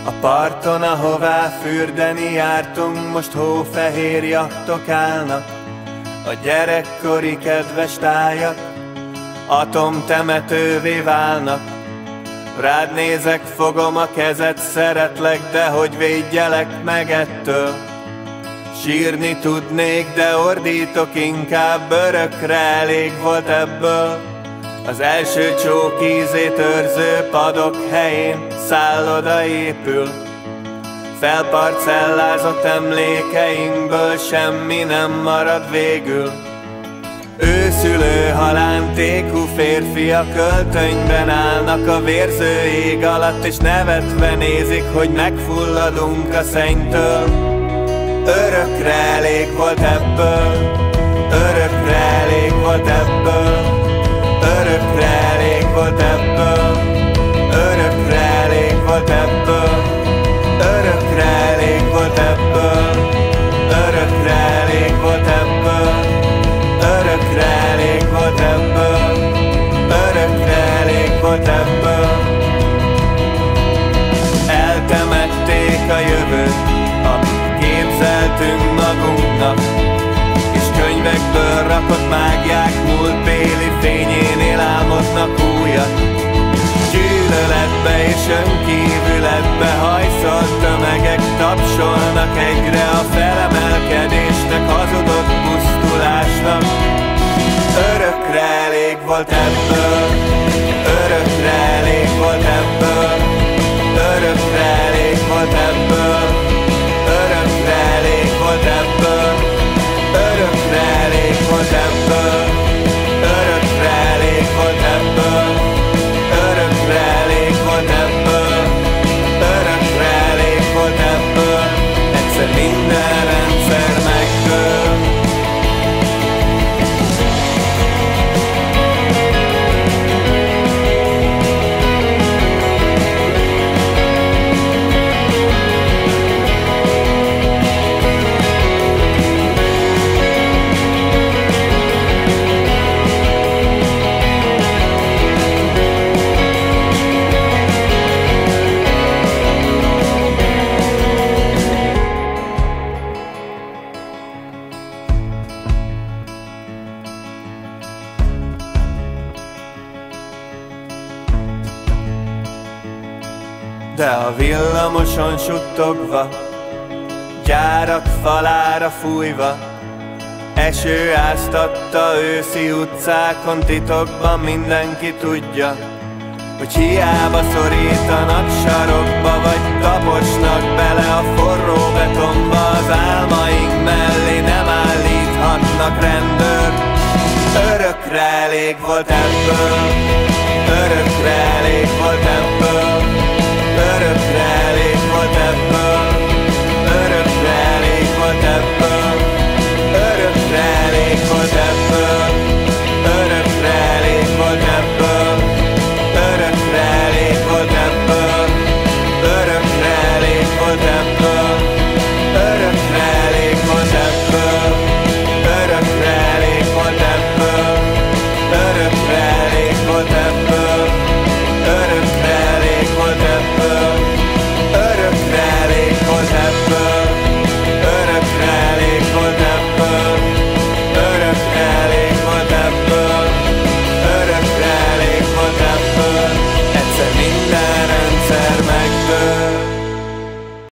A parton, ahová fürdeni jártunk, most hófehér jachtok állnak. A gyerekkori kedves tájak atomtemetővé válnak. Rád nézek, fogom a kezed, szeretlek, de hogy védjelek meg ettől. Sírni tudnék, de ordítok inkább, örökre elég volt ebből. Az első csók ízét őrző padok helyén szálloda épül. Felparcellázott emlékeinkből semmi nem marad végül. Őszülő halántékú férfiak öltönyben állnak a vérző ég alatt, és nevetve nézik, hogy megfulladunk a szennytől. Örökre elég volt ebből, örökre elég volt ebből, örökre elég volt ebből, örökre elég volt ebből, örökre elég volt ebből, örökre elég volt ebből, örökre elég volt ebből, örökre elég volt ebből. Eltemették a jövőt, amit képzeltünk magunknak, és könyvekből rakott mágiák múltbéli fényénél álmodnak újat. Gyűlöletbe és önkívületbe hajszolt tömegek tapsolnak egyre a felemelkedésnek, hazudott pusztulásnak. Örökre elég volt ebből, örökre elég volt ebből, örökre elég volt ebből, örökre elég volt ebből, örökre elég volt ebből, örökre elég volt ebből, örökre elég volt ebből, örökre elég volt ebből, egyszer minden rendszer megdől. De a villamoson suttogva, gyárak falára fújva, eső áztatta őszi utcákon titokban, mindenki tudja, hogy hiába szorítanak sarokba, vagy taposnak bele a forró betonba, az álmaink mellé nem állíthatnak rendőr. Örökre elég volt ebből, örökre elég volt ebből, örökre elég volt ebből,